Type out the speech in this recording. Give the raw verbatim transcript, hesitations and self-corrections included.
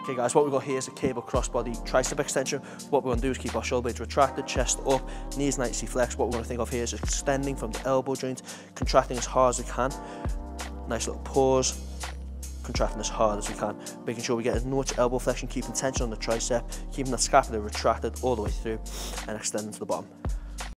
Okay guys, what we've got here is a cable crossbody tricep extension. What we're going to do is keep our shoulder blades retracted, chest up, knees nicely flexed. What we're going to think of here is extending from the elbow joint, contracting as hard as we can. Nice little pause, contracting as hard as we can, making sure we get as much elbow flexion, keeping tension on the tricep, keeping the scapula retracted all the way through and extending to the bottom.